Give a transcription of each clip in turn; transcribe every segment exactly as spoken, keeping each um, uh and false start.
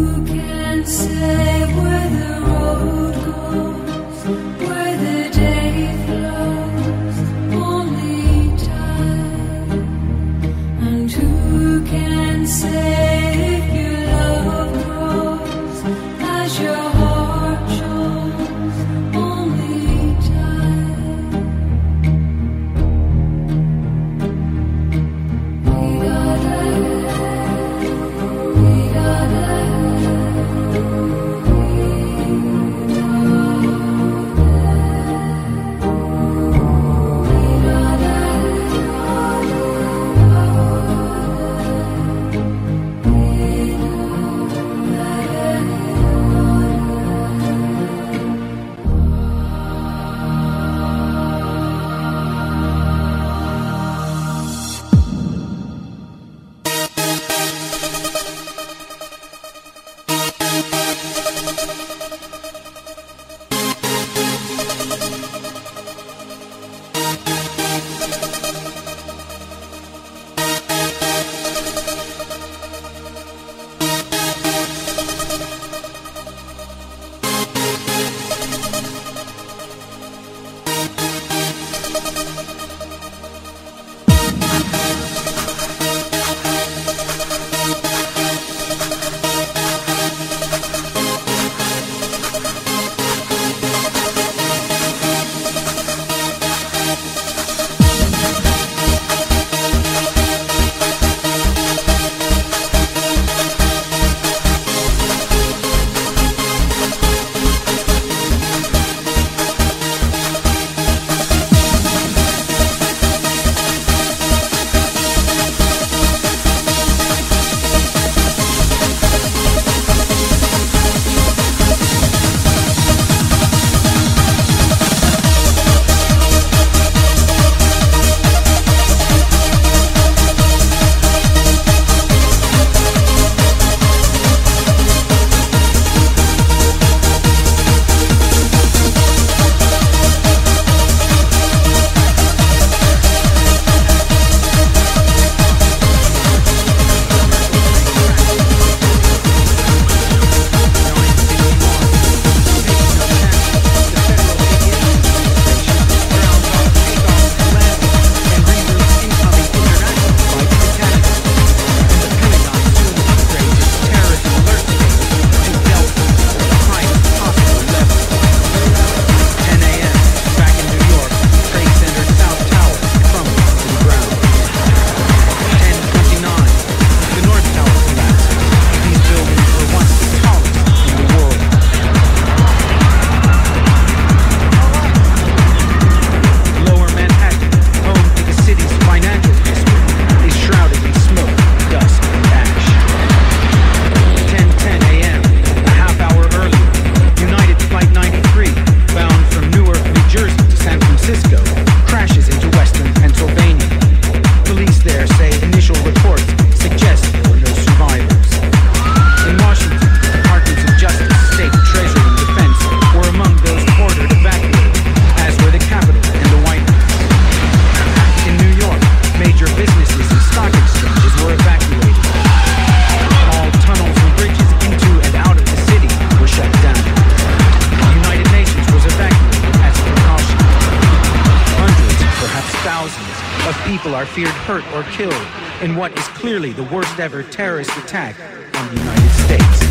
are feared hurt or killed in what is clearly the worst ever terrorist attack on the United States.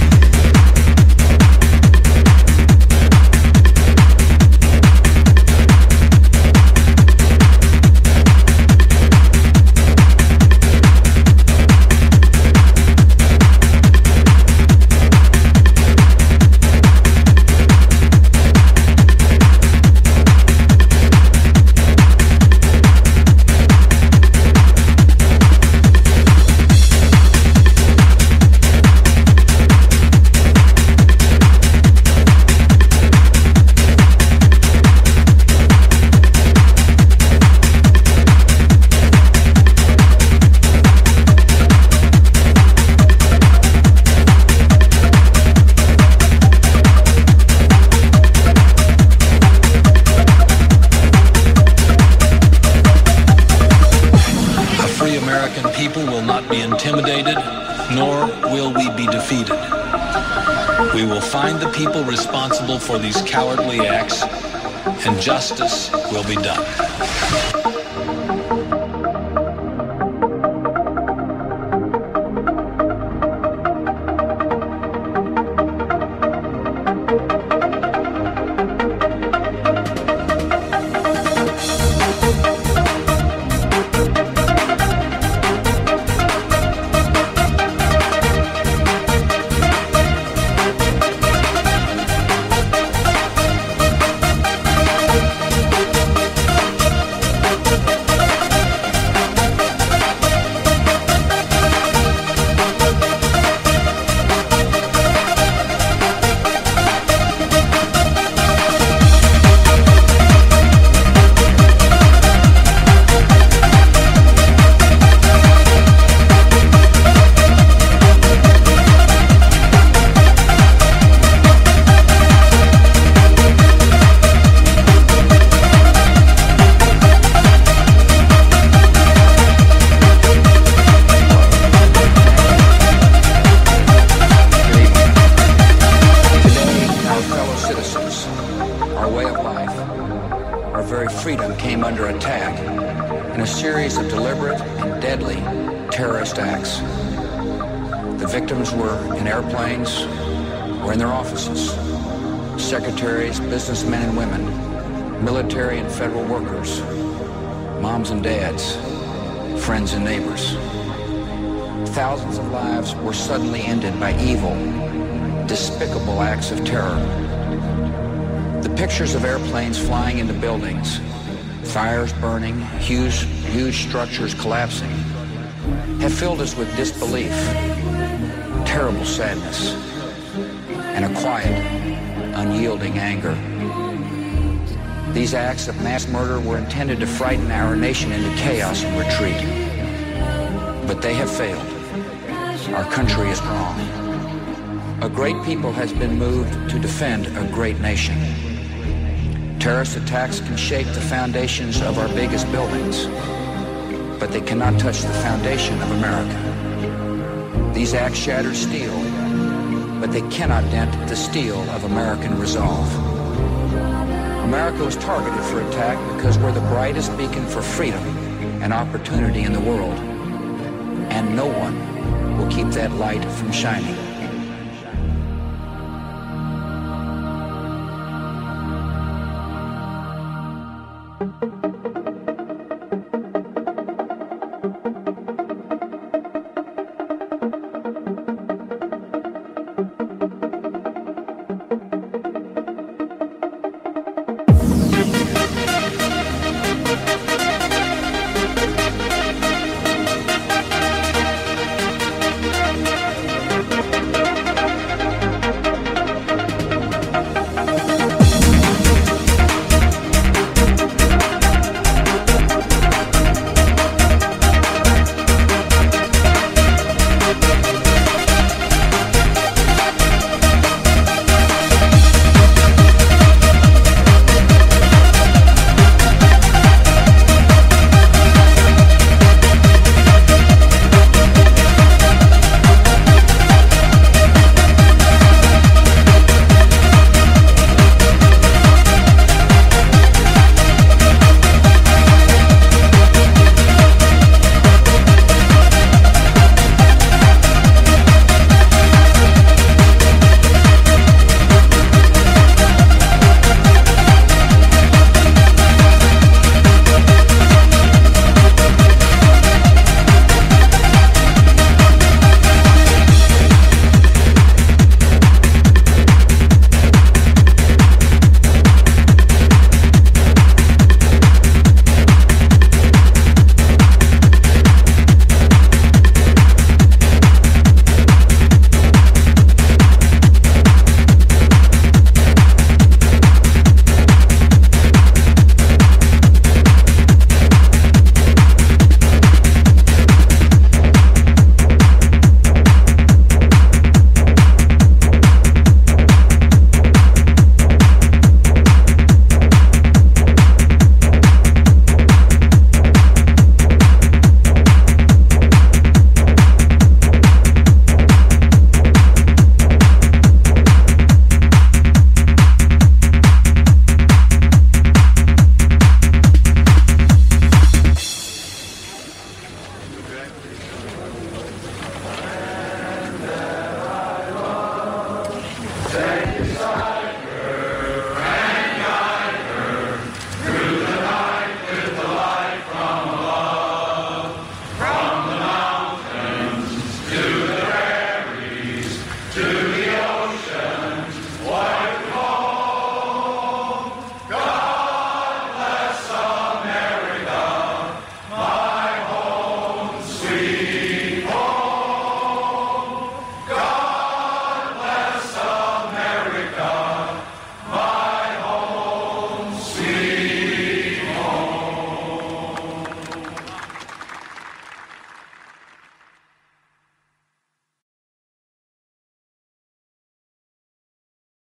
We will find the people responsible for these cowardly acts, and justice will be done. Businessmen and women, military and federal workers, moms and dads, friends and neighbors. Thousands of lives were suddenly ended by evil, despicable acts of terror. The pictures of airplanes flying into buildings, fires burning, huge, huge structures collapsing, have filled us with disbelief, terrible sadness, and a quiet, unyielding anger. These acts of mass murder were intended to frighten our nation into chaos and retreat. But they have failed. Our country is strong. A great people has been moved to defend a great nation. Terrorist attacks can shake the foundations of our biggest buildings, but they cannot touch the foundation of America. These acts shatter steel, but they cannot dent the steel of American resolve. America was targeted for attack because we're the brightest beacon for freedom and opportunity in the world, and no one will keep that light from shining.